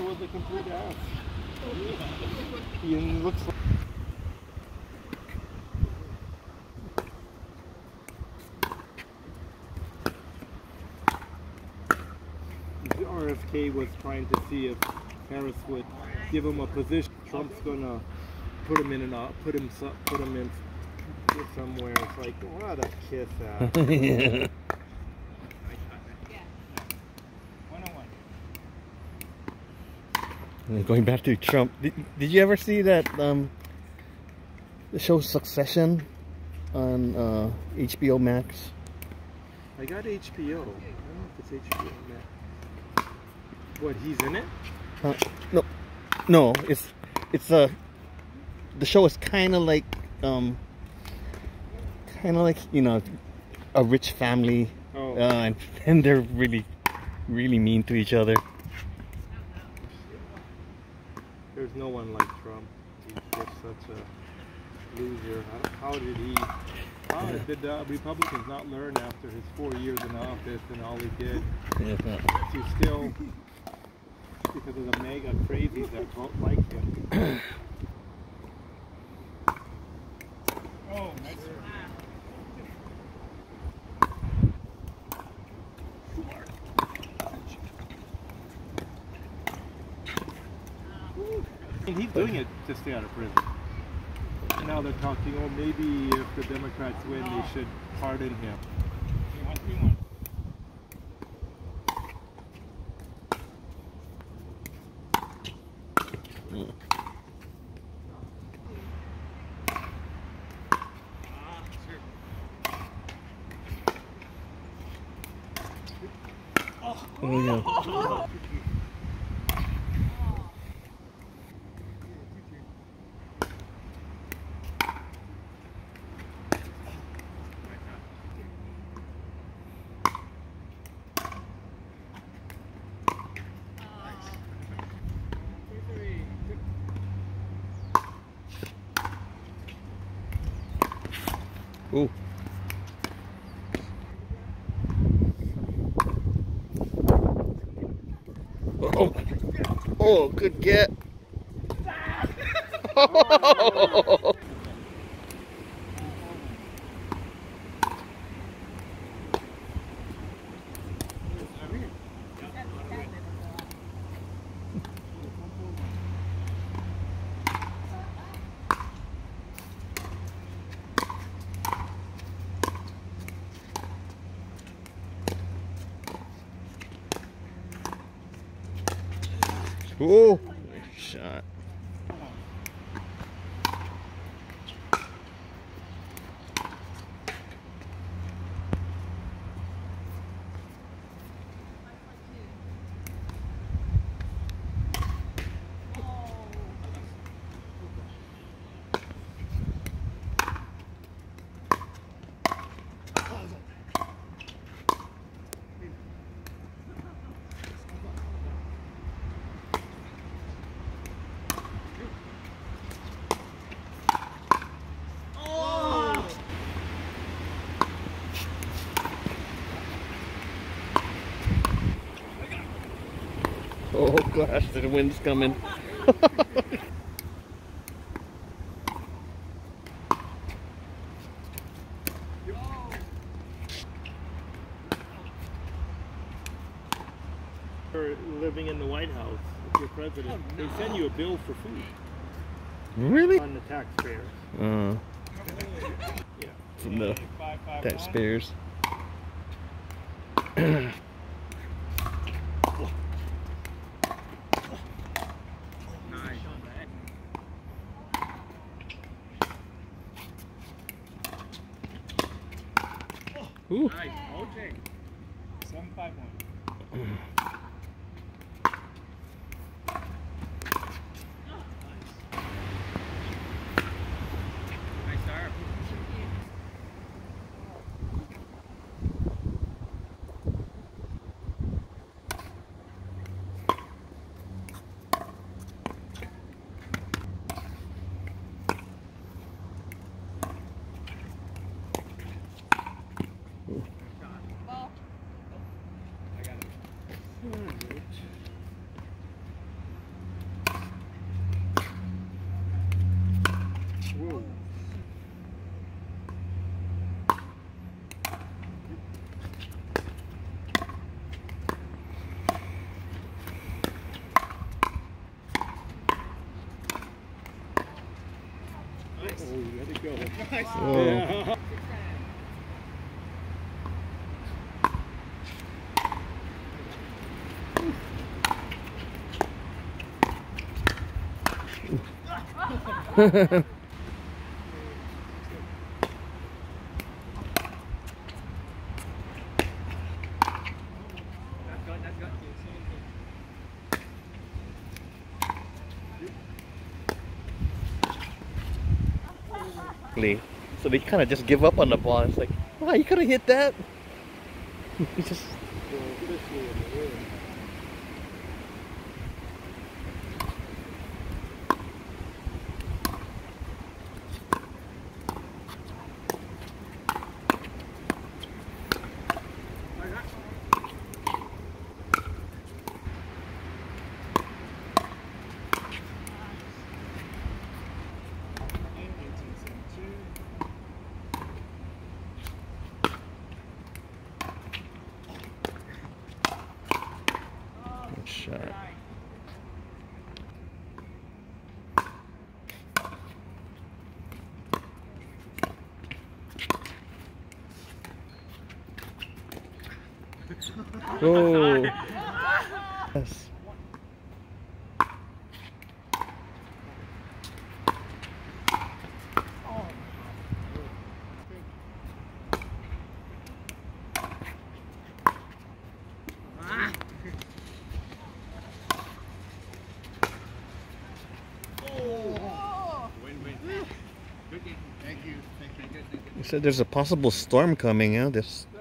was a complete ass. He looks like... The RFK was trying to see if Harris would give him a position. Trump's gonna put him in somewhere. It's like, what a kiss ass. Yeah. Going back to Trump, did you ever see that the show Succession on HBO Max? I got HBO. I don't know if it's HBO Max. What, he's in it? No, it's the show is kind of like you know, a rich family, and they're really mean to each other. There's no one like Trump. He's just such a loser. How did the Republicans not learn after his 4 years in office and all he did to still, because of the mega crazies that vote like him? Oh, nice. And he's doing it to stay out of prison. Now they're talking, oh, maybe if the Democrats win, they should pardon him. There we go. Ooh. Oh, oh, good get. Ooh, nice shot. Oh gosh, the wind's coming. For living in the White House, if you're president, they send you a bill for food. Really? On the taxpayers. Yeah. From the taxpayers. Ooh. Nice. OJ. 751. go. Oh. Yeah. So they kind of just give up on the ball. It's like, wow, you could have hit that. You just. Shot. Oh. Yes. You said there's a possible storm coming, huh? This